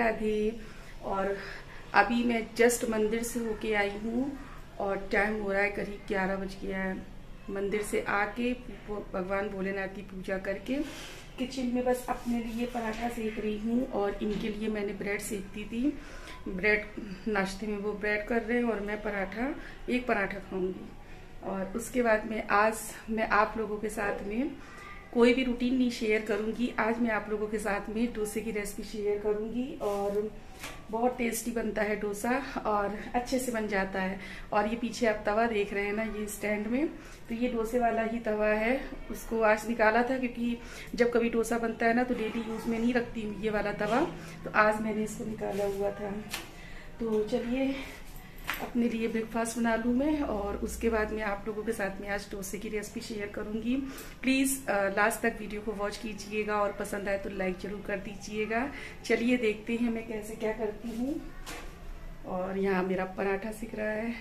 राधे। और अभी मैं जस्ट मंदिर से होके आई हूँ और टाइम हो रहा है करीब 11 बज गया है। मंदिर से आके भगवान भोलेनाथ की पूजा करके किचन में बस अपने लिए पराठा सेक रही हूँ और इनके लिए मैंने ब्रेड सेकती थी। ब्रेड नाश्ते में वो ब्रेड कर रहे हैं और मैं एक पराठा खाऊंगी। और उसके बाद में आज मैं आप लोगों के साथ में कोई भी रूटीन नहीं शेयर करूंगी। आज मैं आप लोगों के साथ में डोसे की रेसिपी शेयर करूंगी और बहुत टेस्टी बनता है डोसा और अच्छे से बन जाता है। और ये पीछे आप तवा देख रहे हैं ना, ये स्टैंड में, तो ये डोसे वाला ही तवा है। उसको आज निकाला था क्योंकि जब कभी डोसा बनता है ना तो डेली यूज में नहीं रखती ये वाला तवा, तो आज मैंने इसको निकाला हुआ था। तो चलिए अपने लिए ब्रेकफास्ट बना लूँ मैं और उसके बाद में आप लोगों के साथ में आज डोसे की रेसिपी शेयर करूंगी। प्लीज़ लास्ट तक वीडियो को वॉच कीजिएगा और पसंद आए तो लाइक जरूर कर दीजिएगा। चलिए देखते हैं मैं कैसे क्या करती हूँ। और यहाँ मेरा पराठा सिक रहा है।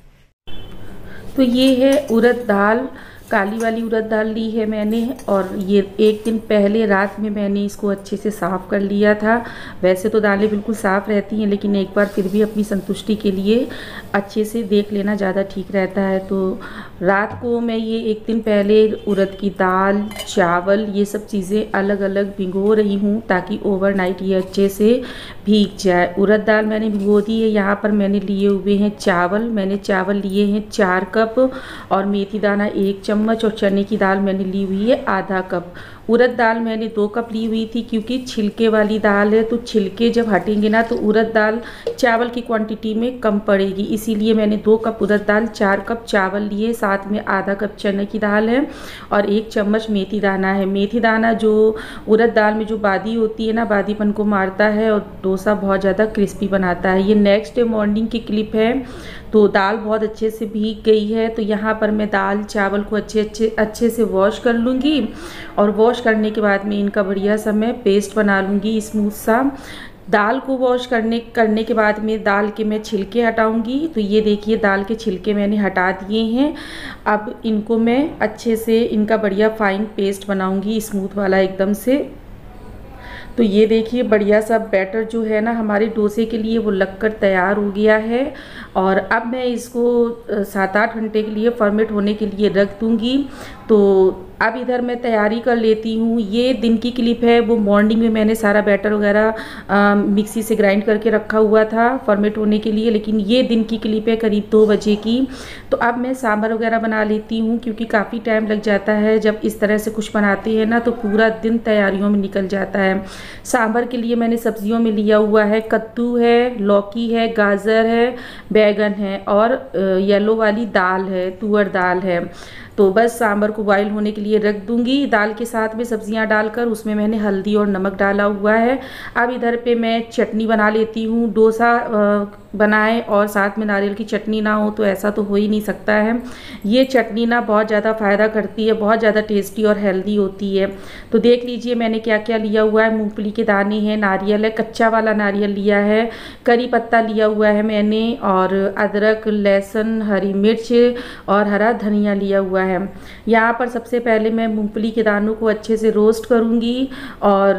तो ये है उड़द दाल, काली वाली उड़द दाल ली है मैंने और ये एक दिन पहले रात में मैंने इसको अच्छे से साफ़ कर लिया था। वैसे तो दालें बिल्कुल साफ़ रहती हैं लेकिन एक बार फिर भी अपनी संतुष्टि के लिए अच्छे से देख लेना ज़्यादा ठीक रहता है। तो रात को मैं ये एक दिन पहले उड़द की दाल, चावल, ये सब चीज़ें अलग अलग भिगो रही हूँ ताकि ओवरनाइट ये अच्छे से भीग जाए। उड़द दाल मैंने भिगो दी है। यहाँ पर मैंने लिए हुए हैं चावल। मैंने चावल लिए हैं 4 कप और मेथी दाना 1 चम्मच और चने की दाल मैंने ली हुई है आधा कप। उड़द दाल मैंने 2 कप ली हुई थी क्योंकि छिलके वाली दाल है तो छिलके जब हटेंगे ना तो उड़द दाल चावल की क्वांटिटी में कम पड़ेगी, इसीलिए मैंने 2 कप उड़द दाल, 4 कप चावल लिए, साथ में आधा कप चने की दाल है और 1 चम्मच मेथी दाना है। मेथी दाना जो उड़द दाल में जो बादी होती है ना, बादीपन को मारता है और डोसा बहुत ज़्यादा क्रिस्पी बनाता है। ये नेक्स्ट डे मॉर्निंग की क्लिप है। तो दाल बहुत अच्छे से भीग गई है। तो यहाँ पर मैं दाल चावल को अच्छे से वॉश कर लूँगी और वॉश करने के बाद में इनका बढ़िया सा मैं पेस्ट बना लूँगी स्मूथ सा। दाल को वॉश करने के बाद में दाल के मैं छिलके हटाऊंगी। तो ये देखिए दाल के छिलके मैंने हटा दिए हैं। अब इनको मैं अच्छे से इनका बढ़िया फाइन पेस्ट बनाऊंगी स्मूथ वाला एकदम से। तो ये देखिए बढ़िया सा बैटर जो है ना हमारे डोसे के लिए वो लगकर तैयार हो गया है। और अब मैं इसको 7-8 घंटे के लिए फर्मेंट होने के लिए रख दूंगी। तो अब इधर मैं तैयारी कर लेती हूँ। ये दिन की क्लिप है, वो मॉर्निंग में मैंने सारा बैटर वगैरह मिक्सी से ग्राइंड करके रखा हुआ था फर्मेंट होने के लिए, लेकिन ये दिन की क्लिप है करीब 2 बजे की। तो अब मैं सांभर वगैरह बना लेती हूँ क्योंकि काफ़ी टाइम लग जाता है जब इस तरह से कुछ बनाते हैं ना, तो पूरा दिन तैयारियों में निकल जाता है। सांभर के लिए मैंने सब्जियों में लिया हुआ है कद्दू है, लौकी है, गाजर है, बैगन है और येलो वाली दाल है, तुअर दाल है। तो बस सांभर को बॉईल होने के लिए रख दूंगी। दाल के साथ में सब्जियां डालकर उसमें मैंने हल्दी और नमक डाला हुआ है। अब इधर पे मैं चटनी बना लेती हूँ। डोसा बनाए और साथ में नारियल की चटनी ना हो तो ऐसा तो हो ही नहीं सकता है। ये चटनी ना बहुत ज़्यादा फ़ायदा करती है, बहुत ज़्यादा टेस्टी और हेल्दी होती है। तो देख लीजिए मैंने क्या क्या लिया हुआ है। मूंगफली के दाने हैं, नारियल है, कच्चा वाला नारियल लिया है, करी पत्ता लिया हुआ है मैंने और अदरक, लहसुन, हरी मिर्च और हरा धनिया लिया हुआ है। यहाँ पर सबसे पहले मैं मूंगफली के दानों को अच्छे से रोस्ट करूँगी और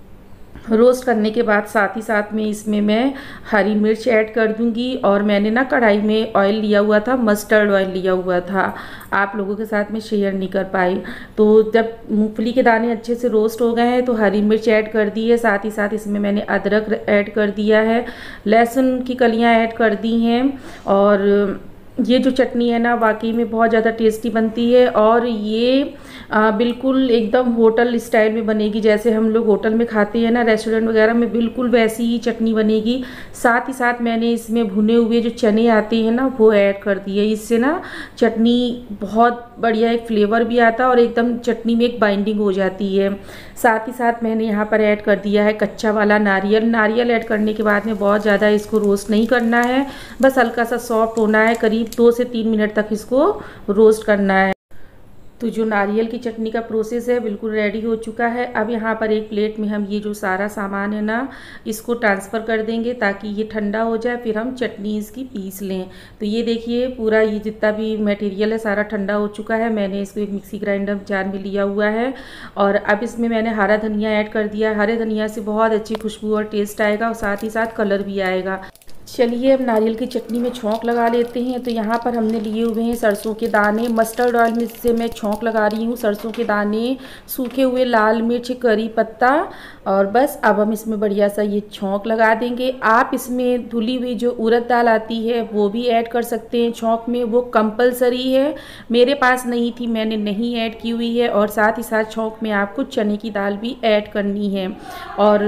रोस्ट करने के बाद साथ ही साथ में इसमें मैं हरी मिर्च ऐड कर दूंगी। और मैंने ना कढ़ाई में ऑयल लिया हुआ था, मस्टर्ड ऑयल लिया हुआ था, आप लोगों के साथ में शेयर नहीं कर पाई। तो जब मूंगफली के दाने अच्छे से रोस्ट हो गए हैं तो हरी मिर्च ऐड कर दी है, साथ ही साथ इसमें मैंने अदरक ऐड कर दिया है, लहसुन की कलियाँ ऐड कर दी हैं। और ये जो चटनी है ना वाकई में बहुत ज़्यादा टेस्टी बनती है और ये बिल्कुल एकदम होटल स्टाइल में बनेगी, जैसे हम लोग होटल में खाते हैं ना, रेस्टोरेंट वगैरह में, बिल्कुल वैसी ही चटनी बनेगी। साथ ही साथ मैंने इसमें भुने हुए जो चने आते हैं ना वो ऐड कर दिए। इससे ना चटनी बहुत बढ़िया एक फ्लेवर भी आता है और एकदम चटनी में एक बाइंडिंग हो जाती है। साथ ही साथ मैंने यहाँ पर ऐड कर दिया है कच्चा वाला नारियल। नारियल ऐड करने के बाद में बहुत ज़्यादा इसको रोस्ट नहीं करना है, बस हल्का सा सॉफ्ट होना है। करीब 2 से 3 मिनट तक इसको रोस्ट करना है। तो जो नारियल की चटनी का प्रोसेस है बिल्कुल रेडी हो चुका है। अब यहाँ पर एक प्लेट में हम ये जो सारा सामान है ना इसको ट्रांसफ़र कर देंगे ताकि ये ठंडा हो जाए, फिर हम चटनी इसकी पीस लें। तो ये देखिए पूरा ये जितना भी मटेरियल है सारा ठंडा हो चुका है। मैंने इसको एक मिक्सी ग्राइंडर जार में लिया हुआ है और अब इसमें मैंने हरा धनिया ऐड कर दिया। हरे धनिया से बहुत अच्छी खुशबू और टेस्ट आएगा और साथ ही साथ कलर भी आएगा। चलिए अब नारियल की चटनी में छौंक लगा लेते हैं। तो यहाँ पर हमने लिए हुए हैं सरसों के दाने, मस्टर्ड ऑयल में से मैं छौंक लगा रही हूँ। सरसों के दाने, सूखे हुए लाल मिर्च, करी पत्ता और बस अब हम इसमें बढ़िया सा ये छौंक लगा देंगे। आप इसमें धुली हुई जो उड़द दाल आती है वो भी ऐड कर सकते हैं छौंक में, वो कंपलसरी है। मेरे पास नहीं थी, मैंने नहीं ऐड की हुई है। और साथ ही साथ छौंक में आपको चने की दाल भी ऐड करनी है। और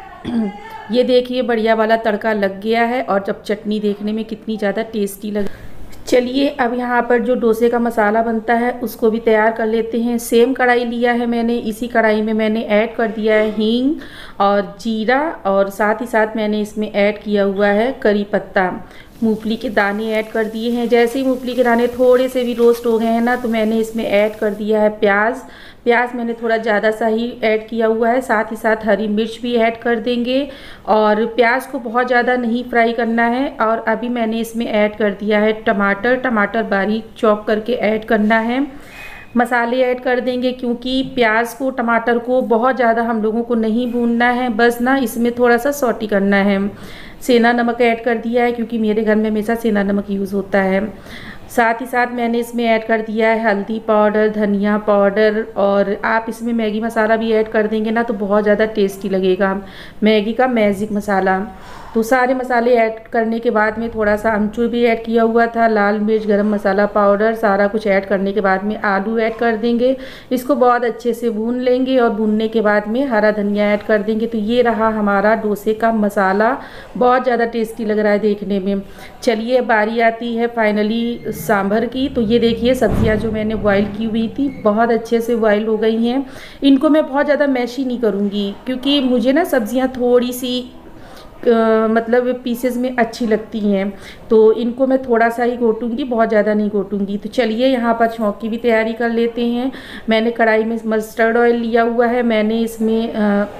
ये देखिए बढ़िया वाला तड़का लग गया है और जब चटनी देखने में कितनी ज़्यादा टेस्टी लग। चलिए अब यहाँ पर जो डोसे का मसाला बनता है उसको भी तैयार कर लेते हैं। सेम कढ़ाई लिया है मैंने, इसी कढ़ाई में मैंने ऐड कर दिया है हींग और जीरा और साथ ही साथ मैंने इसमें ऐड किया हुआ है करी पत्ता। मूंगफली के दाने ऐड कर दिए हैं। जैसे ही मूंगफली के दाने थोड़े से भी रोस्ट हो गए हैं ना तो मैंने इसमें ऐड कर दिया है प्याज। प्याज मैंने थोड़ा ज़्यादा सा ही ऐड किया हुआ है। साथ ही साथ हरी मिर्च भी ऐड कर देंगे और प्याज को बहुत ज़्यादा नहीं फ्राई करना है। और अभी मैंने इसमें ऐड कर दिया है टमाटर। टमाटर बारीक चॉप करके ऐड करना है। मसाले ऐड कर देंगे क्योंकि प्याज को टमाटर को बहुत ज़्यादा हम लोगों को नहीं भूनना है, बस ना इसमें थोड़ा सा सौटी करना है। सेंधा नमक ऐड कर दिया है क्योंकि मेरे घर में हमेशा सेंधा नमक यूज़ होता है। साथ ही साथ मैंने इसमें ऐड कर दिया है हल्दी पाउडर, धनिया पाउडर और आप इसमें मैगी मसाला भी ऐड कर देंगे ना तो बहुत ज़्यादा टेस्टी लगेगा, मैगी का मैजिक मसाला। तो सारे मसाले ऐड करने के बाद में थोड़ा सा अमचूर भी ऐड किया हुआ था, लाल मिर्च, गरम मसाला पाउडर, सारा कुछ ऐड करने के बाद में आलू ऐड कर देंगे। इसको बहुत अच्छे से भून लेंगे और भूनने के बाद में हरा धनिया ऐड कर देंगे। तो ये रहा हमारा डोसे का मसाला, बहुत ज़्यादा टेस्टी लग रहा है देखने में। चलिए बारी आती है फाइनली सांभर की। तो ये देखिए सब्जियां जो मैंने बॉईल की हुई थी बहुत अच्छे से बॉईल हो गई हैं। इनको मैं बहुत ज़्यादा मैशी नहीं करूँगी क्योंकि मुझे ना सब्जियां थोड़ी सी मतलब पीसेस में अच्छी लगती हैं, तो इनको मैं थोड़ा सा ही घोटूंगी, बहुत ज़्यादा नहीं घोटूंगी। तो चलिए यहाँ पर छौंक की भी तैयारी कर लेते हैं। मैंने कढ़ाई में मस्टर्ड ऑयल लिया हुआ है, मैंने इसमें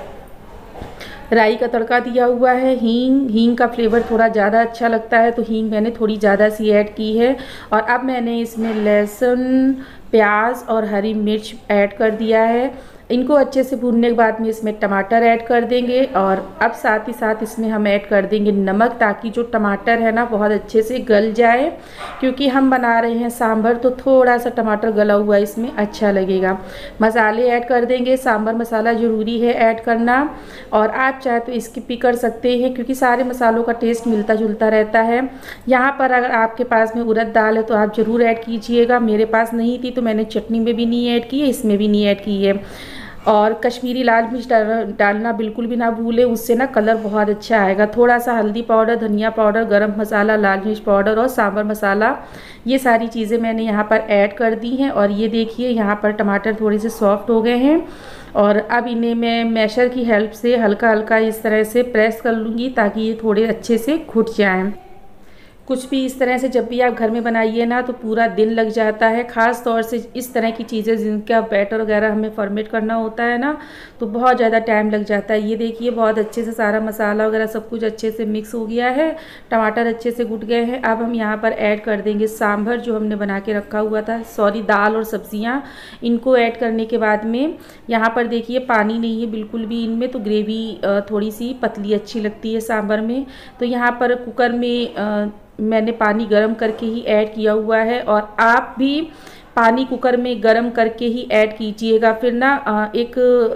राई का तड़का दिया हुआ है। हींग का फ्लेवर थोड़ा ज़्यादा अच्छा लगता है तो हींग मैंने थोड़ी ज़्यादा सी ऐड की है। और अब मैंने इसमें लहसुन, प्याज और हरी मिर्च ऐड कर दिया है। इनको अच्छे से भूनने के बाद में इसमें टमाटर ऐड कर देंगे और अब साथ ही साथ इसमें हम ऐड कर देंगे नमक, ताकि जो टमाटर है ना बहुत अच्छे से गल जाए, क्योंकि हम बना रहे हैं सांभर तो थोड़ा सा टमाटर गला हुआ इसमें अच्छा लगेगा। मसाले ऐड कर देंगे, सांभर मसाला ज़रूरी है ऐड करना और आप चाहे तो स्किप भी कर सकते हैं क्योंकि सारे मसालों का टेस्ट मिलता जुलता रहता है। यहाँ पर अगर आपके पास में उड़द दाल है तो आप ज़रूर ऐड कीजिएगा, मेरे पास नहीं थी तो मैंने चटनी में भी नहीं ऐड की है, इसमें भी नहीं ऐड की है। और कश्मीरी लाल मिर्च डालना बिल्कुल भी ना भूलें, उससे ना कलर बहुत अच्छा आएगा। थोड़ा सा हल्दी पाउडर, धनिया पाउडर, गरम मसाला, लाल मिर्च पाउडर और सांभर मसाला, ये सारी चीज़ें मैंने यहाँ पर ऐड कर दी हैं। और ये देखिए यहाँ पर टमाटर थोड़े से सॉफ्ट हो गए हैं और अब इन्हें मैं मैशर की हेल्प से हल्का हल्का इस तरह से प्रेस कर लूँगी ताकि ये थोड़े अच्छे से घुट जाएँ। कुछ भी इस तरह से जब भी आप घर में बनाइए ना तो पूरा दिन लग जाता है, ख़ास तौर से इस तरह की चीज़ें जिनका बैटर वगैरह हमें फॉर्मेट करना होता है ना तो बहुत ज़्यादा टाइम लग जाता है। ये देखिए बहुत अच्छे से सारा मसाला वगैरह सब कुछ अच्छे से मिक्स हो गया है, टमाटर अच्छे से घुट गए हैं। अब हम यहाँ पर ऐड कर देंगे सांभर जो हमने बना के रखा हुआ था, दाल और सब्जियाँ। इनको ऐड करने के बाद में यहाँ पर देखिए पानी नहीं है बिल्कुल भी इनमें, तो ग्रेवी थोड़ी सी पतली अच्छी लगती है सांभर में। तो यहाँ पर कुकर में मैंने पानी गरम करके ही ऐड किया हुआ है और आप भी पानी कुकर में गरम करके ही ऐड कीजिएगा, फिर ना एक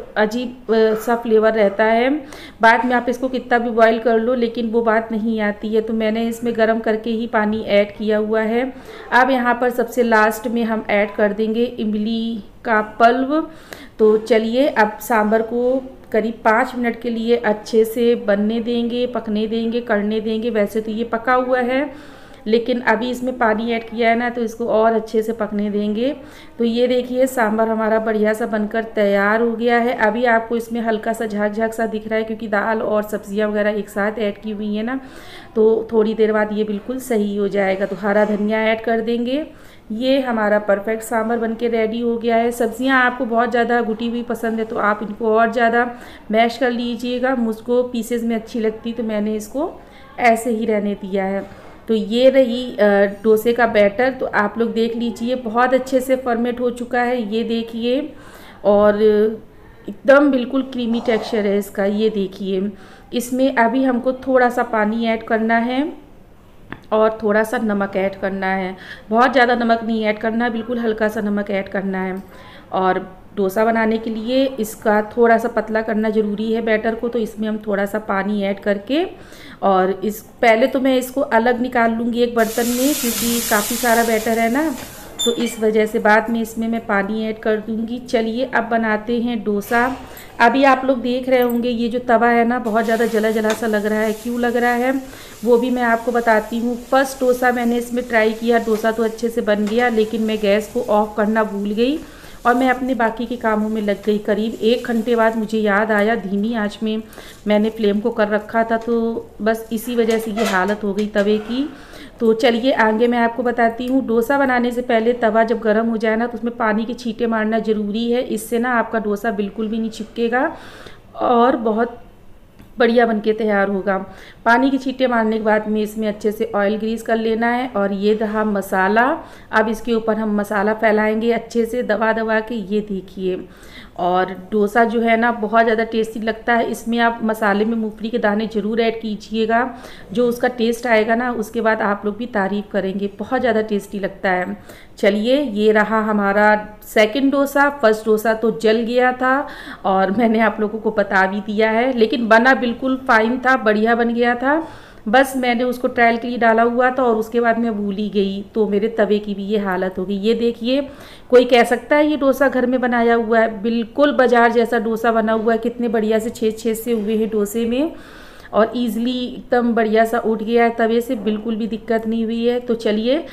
अजीब सा फ्लेवर रहता है। बाद में आप इसको कितना भी बॉईल कर लो लेकिन वो बात नहीं आती है, तो मैंने इसमें गरम करके ही पानी ऐड किया हुआ है। अब यहाँ पर सबसे लास्ट में हम ऐड कर देंगे इमली का पल्प। तो चलिए अब सांभर को करीब 5 मिनट के लिए अच्छे से बनने देंगे, पकने देंगे, करने देंगे। वैसे तो ये पका हुआ है, लेकिन अभी इसमें पानी ऐड किया है ना तो इसको और अच्छे से पकने देंगे। तो ये देखिए सांभर हमारा बढ़िया सा बनकर तैयार हो गया है। अभी आपको इसमें हल्का सा झाग झाग सा दिख रहा है क्योंकि दाल और सब्जियां वगैरह एक साथ ऐड की हुई है ना, तो थोड़ी देर बाद ये बिल्कुल सही हो जाएगा। तो हरा धनिया ऐड कर देंगे। ये हमारा परफेक्ट सांभर बनके रेडी हो गया है। सब्जियां आपको बहुत ज़्यादा घुटी हुई पसंद है तो आप इनको और ज़्यादा मैश कर लीजिएगा। मुझको पीसेस में अच्छी लगती तो मैंने इसको ऐसे ही रहने दिया है। तो ये रही डोसे का बैटर। तो आप लोग देख लीजिए बहुत अच्छे से फर्मेट हो चुका है, ये देखिए, और एकदम बिल्कुल क्रीमी टेक्सचर है इसका। ये देखिए इसमें अभी हमको थोड़ा सा पानी ऐड करना है और थोड़ा सा नमक ऐड करना है। बहुत ज़्यादा नमक नहीं ऐड करना है, बिल्कुल हल्का सा नमक ऐड करना है। और डोसा बनाने के लिए इसका थोड़ा सा पतला करना ज़रूरी है बैटर को, तो इसमें हम थोड़ा सा पानी ऐड करके और इस पहले तो मैं इसको अलग निकाल लूँगी एक बर्तन में क्योंकि काफ़ी सारा बैटर है ना, तो इस वजह से बाद में इसमें मैं पानी ऐड कर दूँगी। चलिए अब बनाते हैं डोसा। अभी आप लोग देख रहे होंगे ये जो तवा है ना बहुत ज़्यादा जला जला सा लग रहा है। क्यों लग रहा है वो भी मैं आपको बताती हूँ। फर्स्ट डोसा मैंने इसमें ट्राई किया, डोसा तो अच्छे से बन गया लेकिन मैं गैस को ऑफ करना भूल गई और मैं अपने बाकी के कामों में लग गई। करीब 1 घंटे बाद मुझे याद आया, धीमी आंच में मैंने फ्लेम को कर रखा था, तो बस इसी वजह से ये हालत हो गई तवे की। तो चलिए आगे मैं आपको बताती हूँ। डोसा बनाने से पहले तवा जब गर्म हो जाए ना तो उसमें पानी के छींटे मारना ज़रूरी है। इससे ना आपका डोसा बिल्कुल भी नहीं चिपकेगा और बहुत बढ़िया बनके तैयार होगा। पानी के छींटे मारने के बाद में इसमें अच्छे से ऑयल ग्रीस कर लेना है। और ये रहा मसाला। अब इसके ऊपर हम मसाला फैलाएंगे अच्छे से दबा दबा के। ये देखिए, और डोसा जो है ना बहुत ज़्यादा टेस्टी लगता है। इसमें आप मसाले में मूंगफली के दाने ज़रूर ऐड कीजिएगा, जो उसका टेस्ट आएगा ना उसके बाद आप लोग भी तारीफ़ करेंगे, बहुत ज़्यादा टेस्टी लगता है। चलिए ये रहा हमारा सेकंड डोसा। फर्स्ट डोसा तो जल गया था और मैंने आप लोगों को बता भी दिया है, लेकिन बना बिल्कुल फाइन था, बढ़िया बन गया था। बस मैंने उसको ट्रायल के लिए डाला हुआ था और उसके बाद मैं भूल ही गई, तो मेरे तवे की भी ये हालत हो गई। ये देखिए, कोई कह सकता है ये डोसा घर में बनाया हुआ है? बिल्कुल बाजार जैसा डोसा बना हुआ है। कितने बढ़िया से छेद छेद से हुए हैं डोसे में और ईजिली एकदम बढ़िया सा उठ गया है तवे से, बिल्कुल भी दिक्कत नहीं हुई है। तो चलिए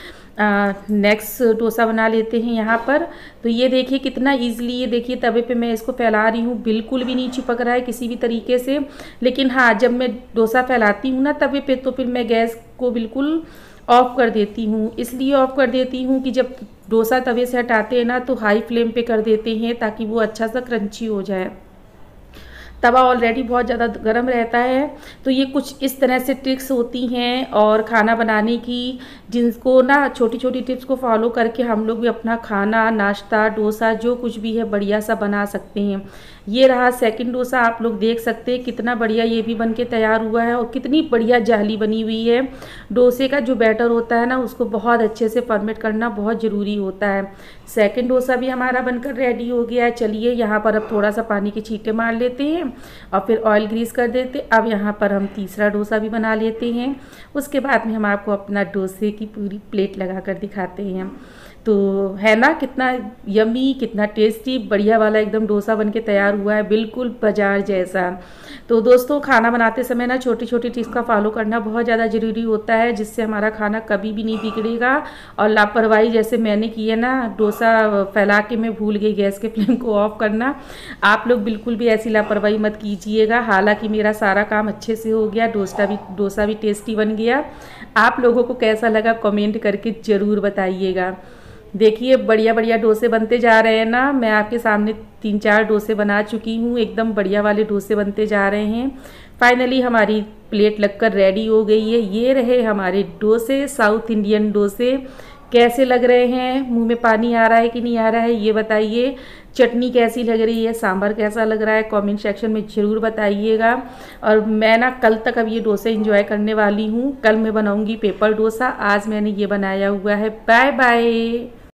नेक्स्ट डोसा बना लेते हैं यहाँ पर। तो ये देखिए कितना इजीली, ये देखिए तवे पे मैं इसको फैला रही हूँ, बिल्कुल भी नहीं चिपक रहा है किसी भी तरीके से। लेकिन हाँ, जब मैं डोसा फैलाती हूँ ना तवे पे तो फिर मैं गैस को बिल्कुल ऑफ कर देती हूँ। इसलिए ऑफ कर देती हूँ कि जब डोसा तवे से हटाते हैं ना तो हाई फ्लेम पे कर देते हैं ताकि वो अच्छा सा क्रंची हो जाए। तवा ऑलरेडी बहुत ज़्यादा गर्म रहता है। तो ये कुछ इस तरह से ट्रिक्स होती हैं और खाना बनाने की, जिनको ना छोटी छोटी टिप्स को फॉलो करके हम लोग भी अपना खाना, नाश्ता, डोसा जो कुछ भी है बढ़िया सा बना सकते हैं। ये रहा सेकंड डोसा, आप लोग देख सकते हैं कितना बढ़िया ये भी बनके तैयार हुआ है और कितनी बढ़िया जाली बनी हुई है। डोसे का जो बैटर होता है ना उसको बहुत अच्छे से फर्मेट करना बहुत ज़रूरी होता है। सेकंड डोसा भी हमारा बनकर रेडी हो गया है। चलिए यहाँ पर अब थोड़ा सा पानी के छींटे मार लेते हैं और फिर ऑयल ग्रीस कर देते। अब यहाँ पर हम तीसरा डोसा भी बना लेते हैं। उसके बाद में हम आपको अपना डोसे की पूरी प्लेट लगा कर दिखाते हैं। तो है ना कितना यमी, कितना टेस्टी, बढ़िया वाला एकदम डोसा बनके तैयार हुआ है, बिल्कुल बाजार जैसा। तो दोस्तों खाना बनाते समय ना छोटी छोटी टिप्स का फॉलो करना बहुत ज़्यादा ज़रूरी होता है, जिससे हमारा खाना कभी भी नहीं बिगड़ेगा। और लापरवाही जैसे मैंने की है ना, डोसा फैला के मैं भूल गई गैस के फ्लेम को ऑफ करना, आप लोग बिल्कुल भी ऐसी लापरवाही मत कीजिएगा। हालांकि मेरा सारा काम अच्छे से हो गया, डोसा भी टेस्टी बन गया। आप लोगों को कैसा लगा कमेंट करके ज़रूर बताइएगा। देखिए बढ़िया बढ़िया डोसे बनते जा रहे हैं ना। मैं आपके सामने 3-4 डोसे बना चुकी हूँ, एकदम बढ़िया वाले डोसे बनते जा रहे हैं। फाइनली हमारी प्लेट लगकर रेडी हो गई है। ये रहे हमारे डोसे, साउथ इंडियन डोसे। कैसे लग रहे हैं? मुंह में पानी आ रहा है कि नहीं आ रहा है ये बताइए। चटनी कैसी लग रही है, सांभर कैसा लग रहा है, कमेंट सेक्शन में ज़रूर बताइएगा। और मैं ना कल तक अब ये डोसे एंजॉय करने वाली हूँ। कल मैं बनाऊँगी पेपर डोसा, आज मैंने ये बनाया हुआ है। Bye bye.